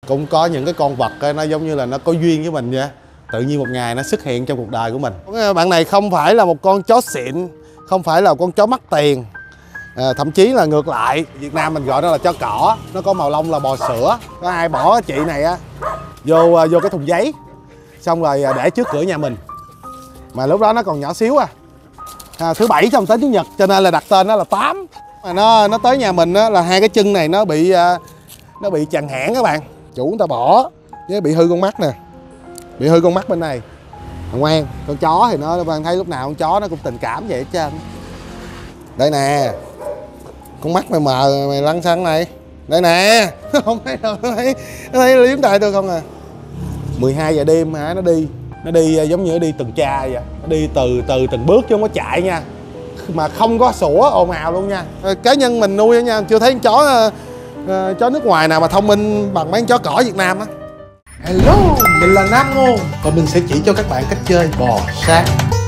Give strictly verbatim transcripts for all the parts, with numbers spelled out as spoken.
cũng có những cái con vật nó giống như là nó có duyên với mình vậy. Tự nhiên một ngày nó xuất hiện trong cuộc đời của mình. Bạn này không phải là một con chó xịn, không phải là một con chó mắc tiền, à, thậm chí là ngược lại, Việt Nam mình gọi nó là chó cỏ. Nó có màu lông là bò sữa. Có ai bỏ chị này á vô vô cái thùng giấy xong rồi để trước cửa nhà mình, mà lúc đó nó còn nhỏ xíu à, à thứ bảy trong tới chủ nhật, cho nên là đặt tên nó là Tám. Mà nó nó tới nhà mình á là hai cái chân này nó bị nó bị chằng hãng các bạn. Chủ người ta bỏ với bị hư con mắt nè, bị hư con mắt bên này. Ngoan, con chó thì nó bạn thấy lúc nào con chó nó cũng tình cảm vậy hết trơn. Đây nè, con mắt mày mờ mày lăn xăng này. Đây nè, không thấy đâu, nó thấy nó thấy liếm tay tôi không à. mười hai giờ đêm hả, nó đi nó đi giống như nó đi tuần tra vậy. Nó đi từ từ từng bước chứ không có chạy nha, mà không có sủa ồn ào luôn nha. Cá nhân mình nuôi nha, chưa thấy con chó uh, chó nước ngoài nào mà thông minh bằng mấy con chó cỏ Việt Nam á. Hello, mình là Nam Ngô và mình sẽ chỉ cho các bạn cách chơi bò sát.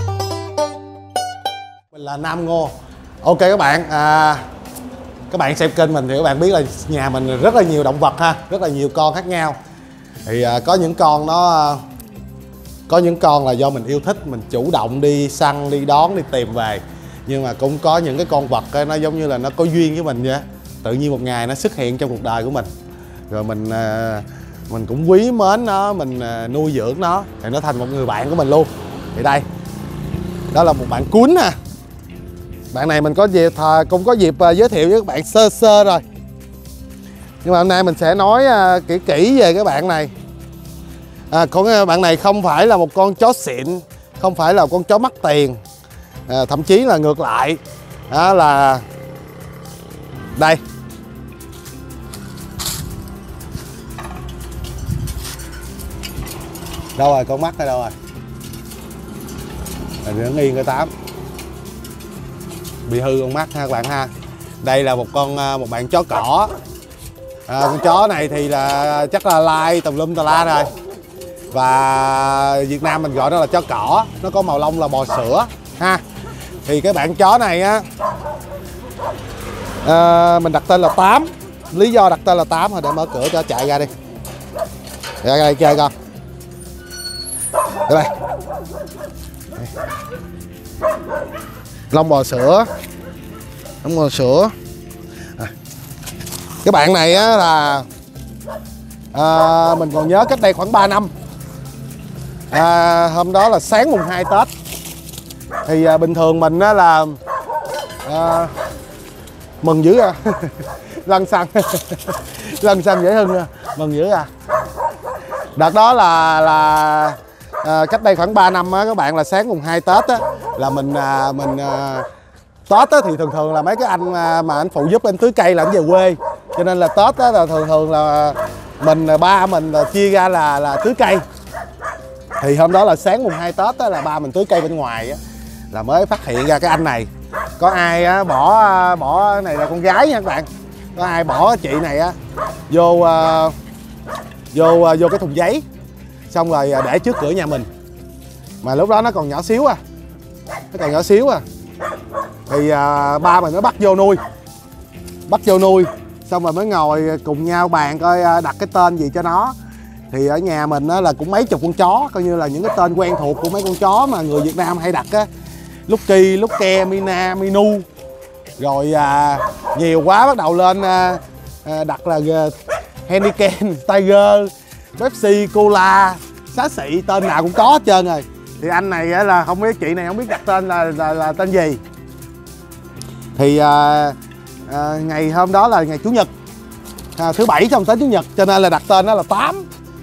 Mình là Nam Ngô. Ok các bạn, à, các bạn xem kênh mình thì các bạn biết là nhà mình rất là nhiều động vật ha, rất là nhiều con khác nhau. Thì à, có những con nó có những con là do mình yêu thích, mình chủ động đi săn, đi đón, đi tìm về. Nhưng mà cũng có những cái con vật nó giống như là nó có duyên với mình vậy. Tự nhiên một ngày nó xuất hiện trong cuộc đời của mình, rồi mình à, mình cũng quý mến nó, mình nuôi dưỡng nó thì nó thành một người bạn của mình luôn. Thì đây, đó là một bạn cuốn ha. Bạn này mình có dịp cũng có dịp giới thiệu với các bạn sơ sơ rồi, nhưng mà hôm nay mình sẽ nói kỹ kỹ về cái bạn này. À, con bạn này không phải là một con chó xịn, không phải là một con chó mắc tiền, à, thậm chí là ngược lại, đó là đây. Đâu rồi, con mắt ở đâu rồi? Mình đứng yên cái Tám. Bị hư con mắt ha các bạn ha. Đây là một con một bạn chó cỏ. À, con chó này thì là chắc là lai tùm lum tà la rồi. Và Việt Nam mình gọi nó là chó cỏ. Nó có màu lông là bò sữa ha. Thì cái bạn chó này á, à, mình đặt tên là Tám. Lý do đặt tên là Tám rồi để mở cửa cho chạy ra đi. Ra đây chơi con. Đây, đây. Lông bò sữa, lông bò sữa. À, cái bạn này á là à, mình còn nhớ cách đây khoảng ba năm, à, hôm đó là sáng mùng hai Tết. Thì à, bình thường mình á là à, mừng dữ à. Lăn xăng lăn xăng dễ hưng à. Mừng dữ à. Đợt đó là là à, cách đây khoảng ba năm á các bạn, là sáng mùng hai Tết á là mình à, mình à, Tết á thì thường thường là mấy cái anh à, mà anh phụ giúp anh tưới cây là anh về quê, cho nên là Tết á là thường thường là mình ba mình là chia ra là là tưới cây. Thì hôm đó là sáng mùng hai Tết á là ba mình tưới cây bên ngoài á, là mới phát hiện ra cái anh này. Có ai á bỏ bỏ cái này là con gái nha các bạn, có ai bỏ chị này á vô à, vô vô cái thùng giấy xong rồi để trước cửa nhà mình, mà lúc đó nó còn nhỏ xíu à, nó còn nhỏ xíu à. Thì à, ba mình nó bắt vô nuôi, bắt vô nuôi xong rồi mới ngồi cùng nhau bàn coi đặt cái tên gì cho nó. Thì ở nhà mình á là cũng mấy chục con chó, coi như là những cái tên quen thuộc của mấy con chó mà người Việt Nam hay đặt á, Lucky, Luke, Mina, Minu. Rồi à, nhiều quá bắt đầu lên à, đặt là Heineken, Tiger, Pepsi, Cola, xá xị, tên nào cũng có hết trơn rồi. Thì anh này là không biết, chị này không biết đặt tên là là, là tên gì. Thì à, à, ngày hôm đó là ngày Chủ nhật, à, thứ bảy trong tới Chủ nhật, cho nên là đặt tên đó là Tám.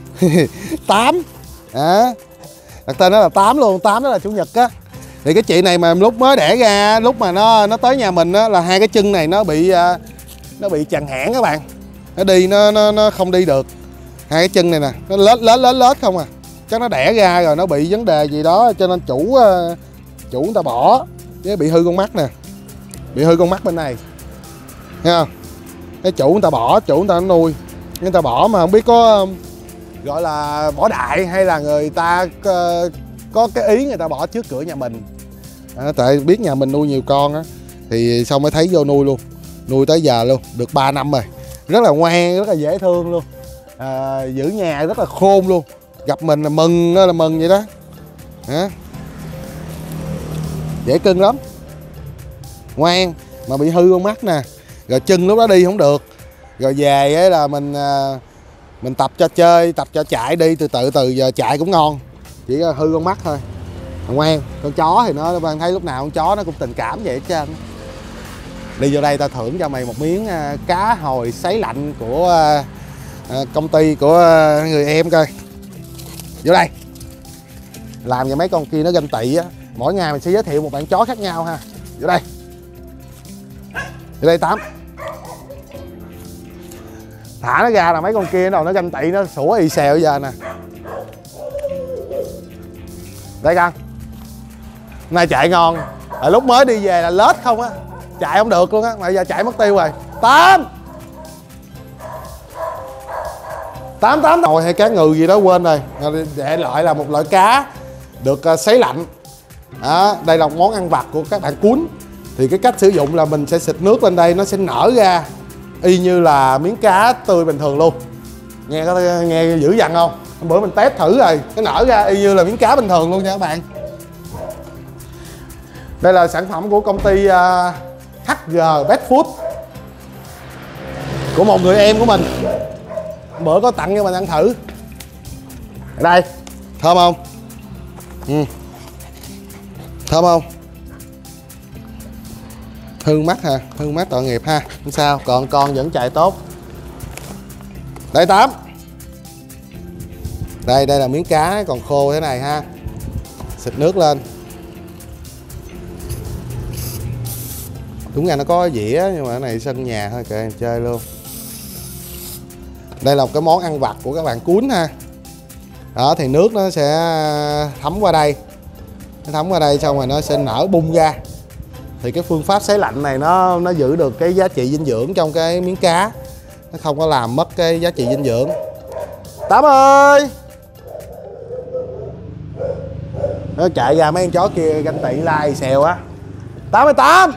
Tám à, đặt tên đó là Tám luôn. Tám đó là Chủ nhật á. Thì cái chị này mà lúc mới đẻ ra, lúc mà nó nó tới nhà mình á, là hai cái chân này nó bị nó bị chằng hãng các bạn. Nó đi nó nó, nó không đi được. Hai cái chân này nè, nó lết lết lết lết không à. Chắc nó đẻ ra rồi nó bị vấn đề gì đó, cho nên chủ chủ người ta bỏ, với bị hư con mắt nè, bị hư con mắt bên này, thấy không? Cái chủ người ta bỏ, chủ người ta nuôi, người ta bỏ mà không biết có gọi là bỏ đại hay là người ta có, có cái ý người ta bỏ trước cửa nhà mình. À, tại biết nhà mình nuôi nhiều con á, thì xong mới thấy vô nuôi luôn, nuôi tới giờ luôn, được ba năm rồi, rất là ngoan, rất là dễ thương luôn. à, giữ nhà rất là khôn luôn, gặp mình là mừng là mừng vậy đó. Hả? Dễ cưng lắm, ngoan, mà bị hư con mắt nè, rồi chân lúc đó đi không được, rồi về ấy là mình mình tập cho chơi, tập cho chạy đi từ từ từ giờ chạy cũng ngon, chỉ là hư con mắt thôi. Ngoan, con chó thì nó bạn thấy lúc nào con chó nó cũng tình cảm vậy hết trơn. Đi vô đây ta thưởng cho mày một miếng cá hồi sấy lạnh của công ty của người em coi. Vô đây, làm cho mấy con kia nó ganh tị á. Mỗi ngày mình sẽ giới thiệu một bạn chó khác nhau ha. Vô đây, vô đây Tám. Thả nó ra là mấy con kia đâu nó ganh tị, nó sủa y xèo giờ nè. Đây con, hôm nay chạy ngon. À, lúc mới đi về là lết không á, chạy không được luôn á, mà giờ chạy mất tiêu rồi. Tám Tám Tám Nồi hay cá ngừ gì đó quên rồi. Để lại là một loại cá được sấy lạnh. Đó, đây là một món ăn vặt của các bạn cuốn. Thì cái cách sử dụng là mình sẽ xịt nước lên đây, nó sẽ nở ra y như là miếng cá tươi bình thường luôn. Nghe có nghe dữ dằn không? Hôm bữa mình test thử rồi, nó nở ra y như là miếng cá bình thường luôn nha các bạn. Đây là sản phẩm của công ty uh, hát giê Pet Food, của một người em của mình. Hôm bữa có tặng cho mình ăn thử. Ở đây, thơm không? Ừ. Thơm không? Hư mắt hả? Hư mắt tội nghiệp ha. Không sao, còn con vẫn chạy tốt. Đây Tám. Đây, đây là miếng cá còn khô thế này ha. Xịt nước lên. Đúng ra nó có dĩa nhưng mà cái này sân nhà thôi, kệ chơi luôn. Đây là một cái món ăn vặt của các bạn cuốn ha. Đó thì nước nó sẽ thấm qua đây. Nó thấm qua đây xong rồi nó sẽ nở bung ra. Thì cái phương pháp sấy lạnh này nó nó giữ được cái giá trị dinh dưỡng trong cái miếng cá. Nó không có làm mất cái giá trị dinh dưỡng. Tám ơi! Nó chạy ra mấy con chó kia ganh tị lai xèo á. Tám ơi Tám!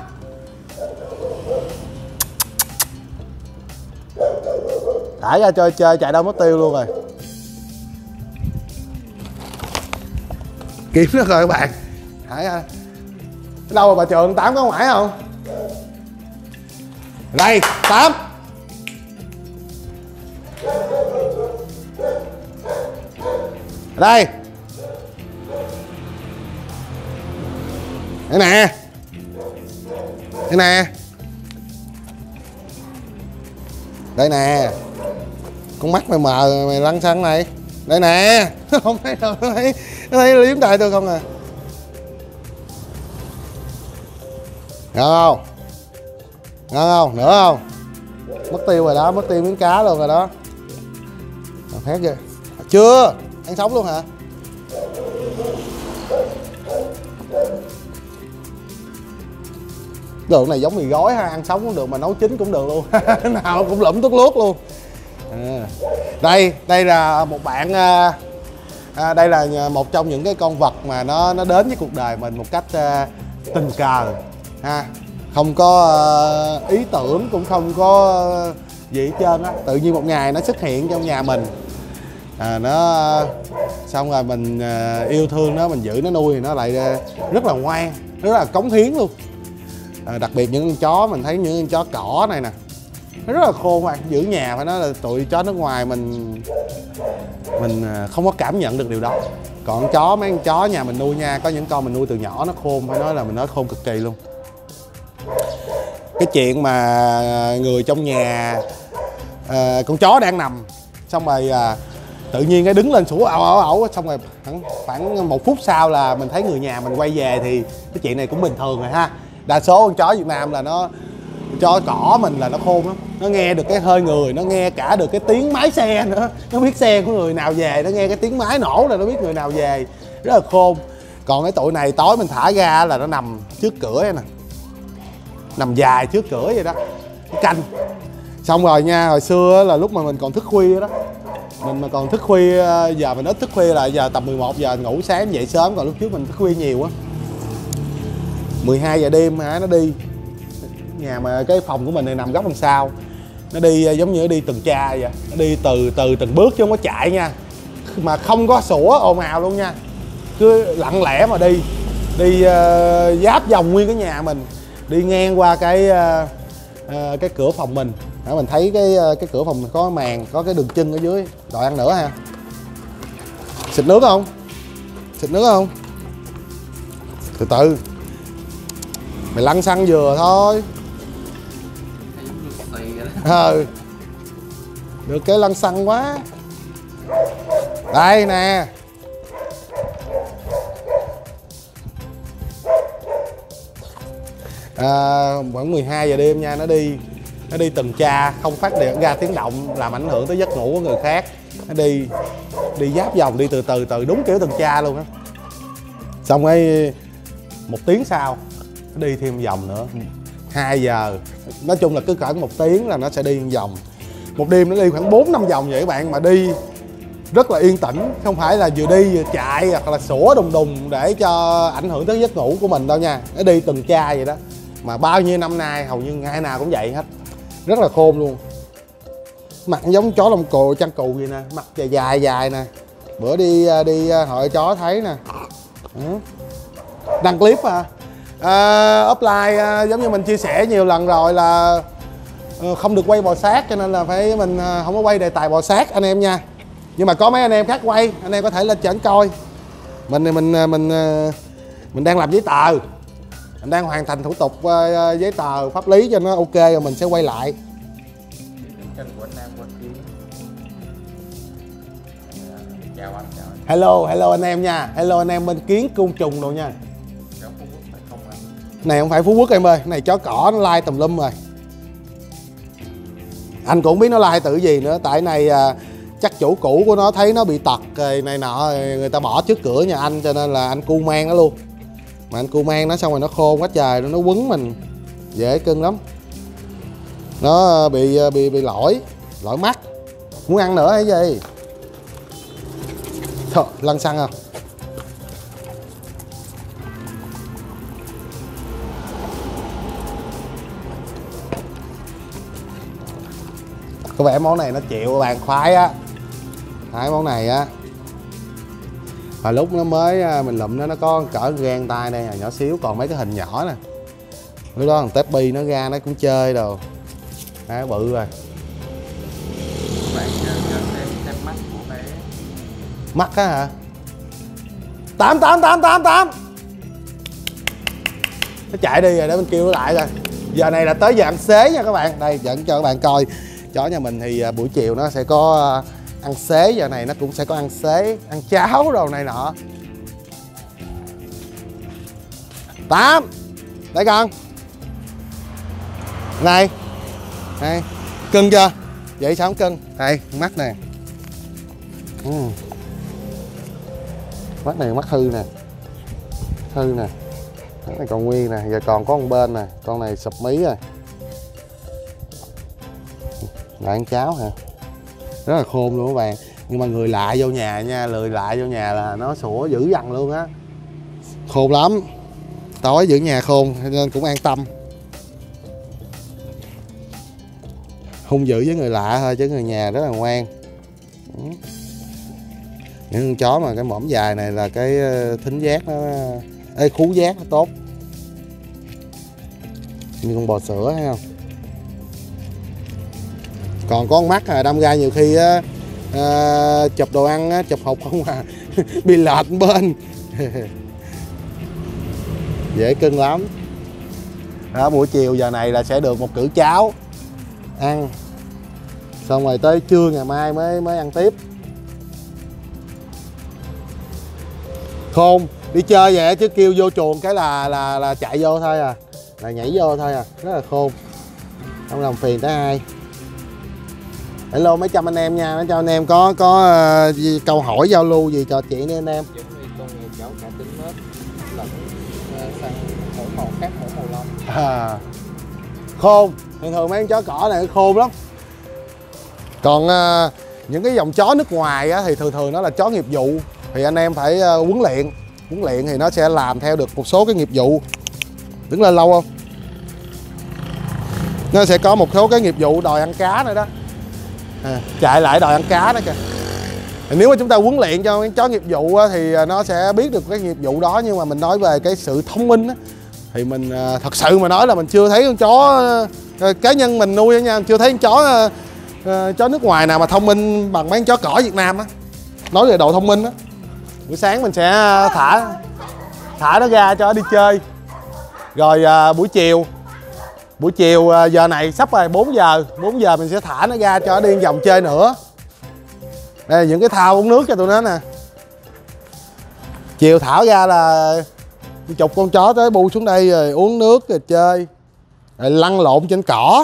Thả ra chơi chơi chạy đâu mất tiêu luôn rồi. Kiếm nó rồi các bạn. Thả ra. Đâu rồi bà Trường? Tám có ngoại không? Đây, Tám. Đây. Đây nè. Đây nè. Đây nè. Con mắt mày mờ mày lăn xăng này. Đây nè. Không thấy đâu, nó thấy, nó thấy liếm tay tôi không à. Ngon không? Ngon không? Nữa không? Mất tiêu rồi đó, mất tiêu miếng cá luôn rồi đó. Phét kìa. Chưa? Ăn sống luôn hả? Đồ này giống mì gói ha, ăn sống cũng được mà nấu chín cũng được luôn. Nào cũng lụm tốt luốt luôn. À. Đây, đây là một bạn à, đây là một trong những cái con vật mà nó nó đến với cuộc đời mình một cách à, tình cờ ha, không có à, ý tưởng cũng không có gì hết trơn á, tự nhiên một ngày nó xuất hiện trong nhà mình. À, nó xong rồi mình à, yêu thương nó, mình giữ nó nuôi thì nó lại à, rất là ngoan, rất là cống hiến luôn. À, đặc biệt những con chó, mình thấy những con chó cỏ này nè, nó rất là khôn bạn, giữ nhà phải nói là tụi chó nước ngoài mình mình không có cảm nhận được điều đó. Còn chó, mấy con chó nhà mình nuôi nha, có những con mình nuôi từ nhỏ nó khôn, phải nói là mình nói khôn cực kỳ luôn. Cái chuyện mà người trong nhà à, con chó đang nằm xong rồi à, tự nhiên cái đứng lên sủa ẩu ẩu ẩu, xong rồi khoảng, khoảng một phút sau là mình thấy người nhà mình quay về thì cái chuyện này cũng bình thường rồi ha. Đa số con chó Việt Nam là nó, chó cỏ mình là nó khôn lắm, nó nghe được cái hơi người, nó nghe cả được cái tiếng máy xe nữa, nó biết xe của người nào về, nó nghe cái tiếng máy nổ là nó biết người nào về, rất là khôn. Còn cái tụi này tối mình thả ra là nó nằm trước cửa này nè, nằm dài trước cửa vậy đó, canh. Xong rồi nha, hồi xưa là lúc mà mình còn thức khuya đó, mình mà còn thức khuya, giờ mình ít thức khuya là giờ tầm mười một giờ ngủ, sáng dậy sớm, còn lúc trước mình thức khuya nhiều á, mười hai giờ đêm hả nó đi. Nhà mà cái phòng của mình này nằm góc đằng sau, Nó đi giống như nó đi tuần tra vậy, nó đi từ từ từng bước chứ không có chạy nha, mà không có sủa ồn ào luôn nha, cứ lặng lẽ mà đi đi uh, giáp vòng nguyên cái nhà mình, đi ngang qua cái uh, uh, cái cửa phòng mình. Đó, mình thấy cái uh, cái cửa phòng mình có màn, có cái đường chân ở dưới. Đòi ăn nữa ha? Xịt nước không? Xịt nước không? Từ từ, mày lăn xăng vừa thôi. Ừ, được cái lăn xăng quá. Đây nè, à, khoảng mười hai giờ đêm nha, nó đi nó đi tuần tra, không phát điện ra tiếng động làm ảnh hưởng tới giấc ngủ của người khác. Nó đi đi giáp vòng, đi từ từ từ đúng kiểu tuần tra luôn á. Xong ấy một tiếng sau nó đi thêm vòng nữa, hai giờ. Nói chung là cứ cỡ một tiếng là nó sẽ đi một vòng. Một đêm nó đi khoảng bốn năm vòng vậy các bạn, mà đi rất là yên tĩnh, không phải là vừa đi vừa chạy hoặc là sủa đùng đùng để cho ảnh hưởng tới giấc ngủ của mình đâu nha. Nó đi tuần tra vậy đó, mà bao nhiêu năm nay hầu như ngày nào cũng vậy hết, rất là khôn luôn. Mặt giống chó lông cừu chăn cừu vậy nè, mặt dài dài dài nè. Bữa đi đi hội chó thấy nè. Đăng clip à, à offline à, giống như mình chia sẻ nhiều lần rồi là không được quay bò sát, cho nên là phải mình không có quay đề tài bò sát anh em nha. Nhưng mà có mấy anh em khác quay, anh em có thể lên chảnh coi. Mình thì mình mình mình đang làm giấy tờ, mình đang hoàn thành thủ tục uh, giấy tờ pháp lý cho nó ok rồi mình sẽ quay lại. Hello, hello anh em nha, hello anh em bên Kiến Côn Trùng rồi nha. Này không phải Phú Quốc em ơi, này chó cỏ nó lai tùm lum rồi. Anh cũng biết nó lai tự gì nữa, tại này uh, chắc chủ cũ của nó thấy nó bị tật rồi này nọ, người ta bỏ trước cửa nhà anh cho nên là anh cu mang nó luôn. Mà anh cu mang nó xong rồi nó khôn quá trời, nó quấn mình dễ cưng lắm. Nó bị bị bị lỗi lỗi mắt. Muốn ăn nữa hay gì? Thôi, lăn xăng không? Có vẻ món này nó chịu các bạn, khoái á. Cái món này á, và lúc nó mới mình lụm nó nó có cỡ gan tay đây, nhỏ xíu, còn mấy cái hình nhỏ nè. Lúc đó thằng Teppy nó ra nó cũng chơi đồ. Nó bự rồi. Mắt á hả? Tám tám tám tám tám. Nó chạy đi rồi, để mình kêu nó lại rồi. Giờ này là tới giờ ăn xế nha các bạn. Đây dẫn cho các bạn coi. Chó nhà mình thì buổi chiều nó sẽ có ăn xế, giờ này nó cũng sẽ có ăn xế, ăn cháo đồ này nọ. Tám, đây con. Này, này, cưng chưa? Vậy sao không cưng? Đây, mắt nè. Ừ. Mắt này mắt hư nè, hư nè. Mắt này còn nguyên nè, giờ còn có một bên nè, con này sụp mí rồi. Lại ăn cháo hả? Rất là khôn luôn các bạn. Nhưng mà người lạ vô nhà nha, người lạ vô nhà là nó sủa dữ dằn luôn á. Khôn lắm. Tối giữ nhà khôn nên cũng an tâm. Hung dữ với người lạ thôi chứ người nhà rất là ngoan. Những con chó mà cái mõm dài này là cái thính giác nó, ê, khú giác nó tốt. Như con bò sữa thấy không? Còn có con mắt à, đâm ra nhiều khi á, à, chụp đồ ăn á, chụp hộp không à bị lệch bên. Dễ cưng lắm. Đó, buổi chiều giờ này là sẽ được một cữ cháo ăn, xong rồi tới trưa ngày mai mới mới ăn tiếp. Khôn, đi chơi vậy chứ kêu vô chuồng cái là là là chạy vô thôi à, là nhảy vô thôi à, rất là khôn, không làm phiền tới ai. Hello mấy trăm anh em nha, mấy trăm anh em có có uh, câu hỏi giao lưu gì trò chuyện đi anh em. À, khôn, thường thường mấy con chó cỏ này khôn lắm. Còn uh, những cái dòng chó nước ngoài á, thì thường thường nó là chó nghiệp vụ, thì anh em phải uh, huấn luyện, huấn luyện thì nó sẽ làm theo được một số cái nghiệp vụ. Đứng lên lâu không? Nó sẽ có một số cái nghiệp vụ đòi ăn cá nữa đó, à, chạy lại đòi ăn cá đó kìa. Nếu mà chúng ta huấn luyện cho cái chó nghiệp vụ thì nó sẽ biết được cái nghiệp vụ đó. Nhưng mà mình nói về cái sự thông minh á, thì mình thật sự mà nói là mình chưa thấy con chó cá nhân mình nuôi nha, chưa thấy con chó chó nước ngoài nào mà thông minh bằng mấy con chó cỏ Việt Nam á. Nói về độ thông minh á, buổi sáng mình sẽ thả thả nó ra cho nó đi chơi, rồi à, buổi chiều buổi chiều à, giờ này sắp rồi bốn giờ bốn giờ mình sẽ thả nó ra cho nó đi vòng chơi nữa. Đây là những cái thao uống nước cho tụi nó nè. Chiều thả ra là chục con chó tới bu xuống đây rồi uống nước rồi chơi, rồi lăn lộn trên cỏ.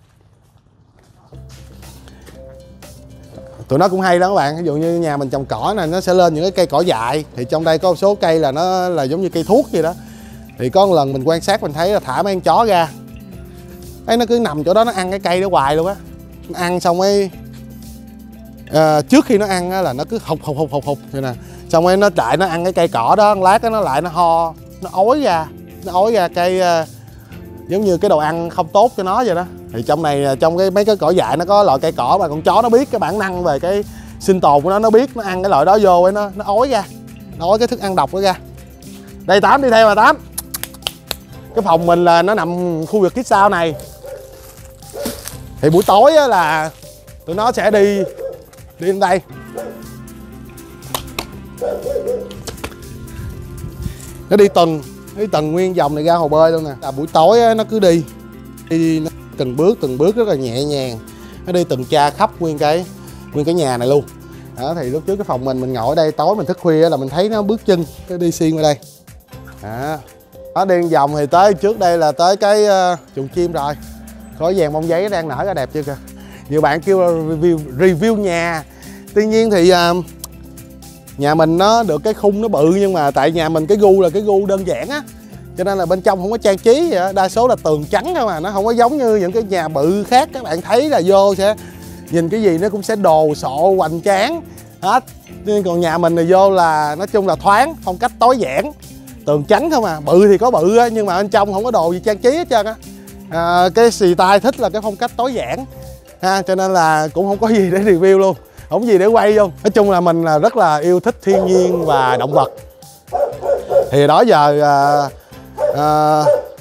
Tụi nó cũng hay đó các bạn. Ví dụ như nhà mình trồng cỏ này, nó sẽ lên những cái cây cỏ dại. Thì trong đây có một số cây là nó là giống như cây thuốc vậy đó. Thì có một lần mình quan sát mình thấy là thả mấy con chó ra, ấy nó cứ nằm chỗ đó nó ăn cái cây đó hoài luôn á. Nó ăn xong ấy à, trước khi nó ăn á, là nó cứ hụt hụt hụt hụt hụt vậy nè. Xong rồi nó chạy nó ăn cái cây cỏ đó, lát đó, nó lại nó ho, nó ói ra, nó ói ra cây uh, giống như cái đồ ăn không tốt cho nó vậy đó. Thì trong này trong cái mấy cái cỏ dại nó có loại cây cỏ mà con chó nó biết cái bản năng về cái sinh tồn của nó, nó biết nó ăn cái loại đó vô ấy nó nó ói ra, nó ói cái thức ăn độc đó ra. Đây Tám đi theo mà Tám. Cái phòng mình là nó nằm khu vực phía sau này. Thì buổi tối á là tụi nó sẽ đi đi đến đây. Nó đi tuần, nó đi tuần nguyên vòng này ra hồ bơi luôn nè. Là buổi tối á, nó cứ đi đi nó từng bước từng bước rất là nhẹ nhàng. Nó đi tuần tra khắp nguyên cái nguyên cái nhà này luôn. Đó, thì lúc trước cái phòng mình mình ngồi ở đây tối mình thức khuya là mình thấy nó bước chân nó đi xuyên qua đây. Đó. Nó đi vòng thì tới trước đây là tới cái uh, chuồng chim rồi. Khói vàng bông giấy đang nở ra đẹp chưa kìa. Nhiều bạn kêu review, review nhà. Tuy nhiên thì uh, nhà mình nó được cái khung nó bự, nhưng mà tại nhà mình cái gu là cái gu đơn giản á, cho nên là bên trong không có trang trí gì đó. Đa số là tường trắng thôi mà, nó không có giống như những cái nhà bự khác. Các bạn thấy là vô sẽ nhìn cái gì nó cũng sẽ đồ sộ hoành tráng hết. Nhưng còn nhà mình thì vô là nói chung là thoáng, phong cách tối giản, tường trắng không à. Bự thì có bự á, nhưng mà bên trong không có đồ gì trang trí hết trơn á. À, cái xì tai thích là cái phong cách tối giản ha, cho nên là cũng không có gì để review luôn, không gì để quay luôn. Nói chung là mình là rất là yêu thích thiên nhiên và động vật. Thì đó giờ à, à,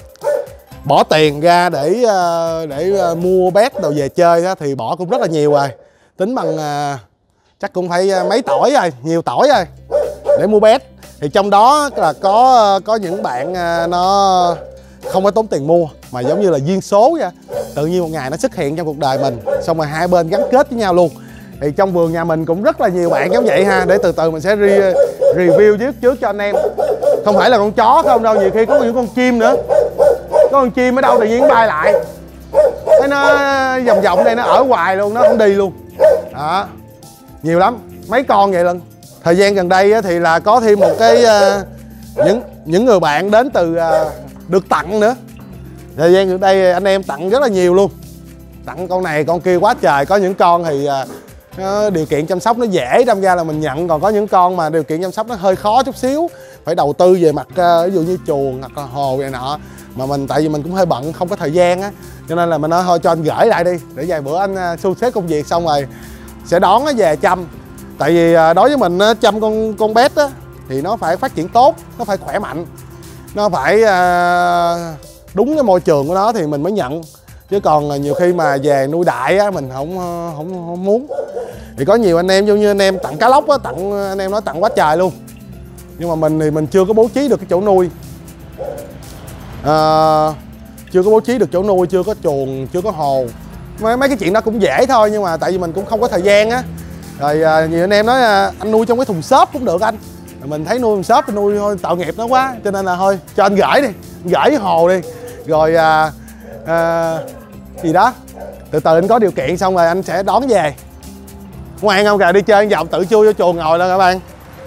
bỏ tiền ra để à, để à, mua pet đồ về chơi đó, thì bỏ cũng rất là nhiều rồi. Tính bằng à, chắc cũng phải mấy tỏi rồi, nhiều tỏi rồi để mua pet. Thì trong đó là có có những bạn à, nó không có tốn tiền mua, mà giống như là duyên số vậy. Tự nhiên một ngày nó xuất hiện trong cuộc đời mình, xong rồi hai bên gắn kết với nhau luôn. Thì trong vườn nhà mình cũng rất là nhiều bạn giống vậy ha. Để từ từ mình sẽ re review trước trước cho anh em. Không phải là con chó không đâu, nhiều khi có những con chim nữa. Có con chim ở đâu tự nhiên bay lại, cái nó vòng vòng đây nó ở hoài luôn, nó không đi luôn. Đó, nhiều lắm, mấy con vậy lần. Thời gian gần đây thì là có thêm một cái những những người bạn đến từ được tặng nữa. Thời gian gần đây anh em tặng rất là nhiều luôn, tặng con này con kia quá trời. Có những con thì uh, điều kiện chăm sóc nó dễ, đâm ra là mình nhận. Còn có những con mà điều kiện chăm sóc nó hơi khó chút xíu, phải đầu tư về mặt uh, ví dụ như chuồng hoặc là hồ này nọ. Mà mình tại vì mình cũng hơi bận, không có thời gian á, cho nên là mình nói thôi cho anh gửi lại đi, để vài bữa anh uh, thu xếp công việc xong rồi sẽ đón nó về chăm. Tại vì uh, đối với mình uh, chăm con con pet á thì nó phải phát triển tốt, nó phải khỏe mạnh, nó phải uh, đúng cái môi trường của nó thì mình mới nhận. Chứ còn nhiều khi mà về nuôi đại á mình không không không muốn. Thì có nhiều anh em giống như anh em tặng cá lóc á, tặng anh em nói tặng quá trời luôn. Nhưng mà mình thì mình chưa có bố trí được cái chỗ nuôi. À, chưa có bố trí được chỗ nuôi, chưa có chuồng, chưa có hồ. Mấy, mấy cái chuyện đó cũng dễ thôi, nhưng mà tại vì mình cũng không có thời gian á. Rồi à, nhiều anh em nói à, anh nuôi trong cái thùng xốp cũng được anh. Mình thấy nuôi thùng xốp thì nuôi thôi tội nghiệp nó quá, cho nên là thôi cho anh gửi đi, gửi cái hồ đi. Rồi à, à, gì đó từ từ anh có điều kiện xong rồi anh sẽ đón về. Ngoan không kìa, đi chơi vòng tự chui vô chuồng ngồi lên các bạn.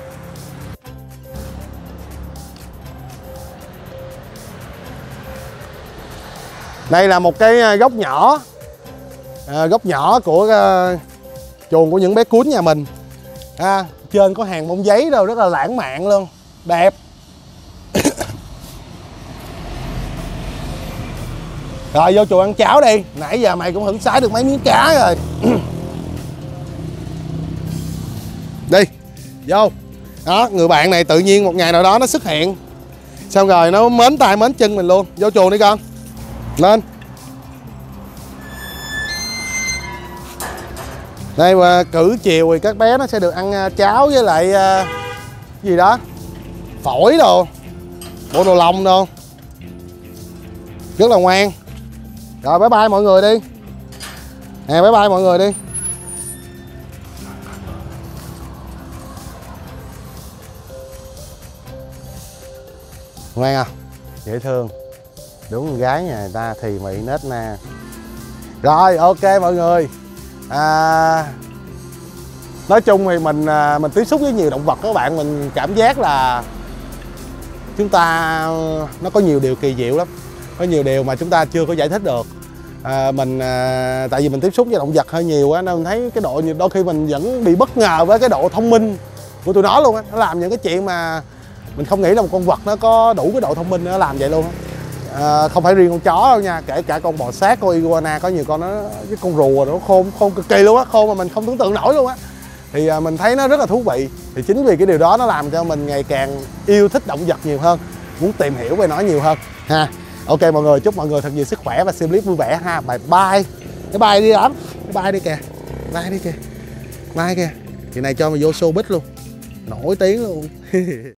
Đây là một cái góc nhỏ, à, góc nhỏ của uh, chuồng của những bé cún nhà mình. À, trên có hàng bông giấy đâu, rất là lãng mạn luôn, đẹp. Rồi vô chuồng ăn cháo đi, nãy giờ mày cũng hửng xái được mấy miếng cá rồi. Đi, vô. Đó, người bạn này tự nhiên một ngày nào đó nó xuất hiện, xong rồi nó mến tay mến chân mình luôn. Vô chuồng đi con. Lên. Đây mà cử chiều thì các bé nó sẽ được ăn cháo với lại uh, gì đó, phổi đồ, bộ đồ lòng đồ. Rất là ngoan. Rồi bye bye mọi người đi. Nè bye bye mọi người đi. Ngoan à, dễ thương. Đúng con gái nhà người ta thì mị nết na. Rồi ok mọi người. À, nói chung thì mình mình tiếp xúc với nhiều động vật các bạn, mình cảm giác là chúng ta nó có nhiều điều kỳ diệu lắm, có nhiều điều mà chúng ta chưa có giải thích được. À, mình à, tại vì mình tiếp xúc với động vật hơi nhiều á, nên mình thấy cái độ đôi khi mình vẫn bị bất ngờ với cái độ thông minh của tụi nó luôn á. Nó làm những cái chuyện mà mình không nghĩ là một con vật nó có đủ cái độ thông minh nó làm vậy luôn á. À, không phải riêng con chó đâu nha, kể cả con bò sát, con iguana, có nhiều con nó với con rùa nó khôn khôn cực kỳ luôn á, khôn mà mình không tưởng tượng nổi luôn á. Thì à, mình thấy nó rất là thú vị. Thì chính vì cái điều đó nó làm cho mình ngày càng yêu thích động vật nhiều hơn, muốn tìm hiểu về nó nhiều hơn ha. Ok mọi người, chúc mọi người thật nhiều sức khỏe và xem clip vui vẻ ha. Bye bye. Cái bye đi lắm. Cái bye đi kìa. Bye đi kìa. Bye kìa. Kỳ này cho mày vô showbiz luôn. Nổi tiếng luôn.